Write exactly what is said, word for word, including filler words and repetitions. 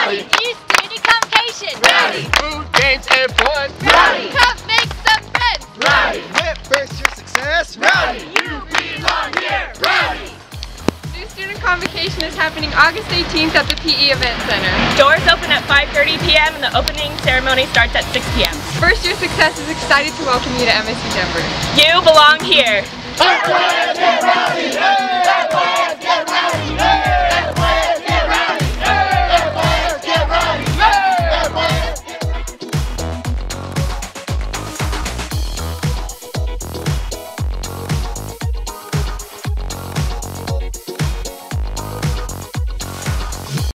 Rowdy. New student convocation. Rowdy. Food, games, and fun. Rowdy. Come make some friends. Rowdy. Whip first year success. Rowdy. You belong here. Rowdy. New student convocation is happening August eighteenth at the P E Event Center. Doors open at five thirty p m and the opening ceremony starts at six p m First Year Success is excited to welcome you to M S U Denver. You belong here. Rowdy.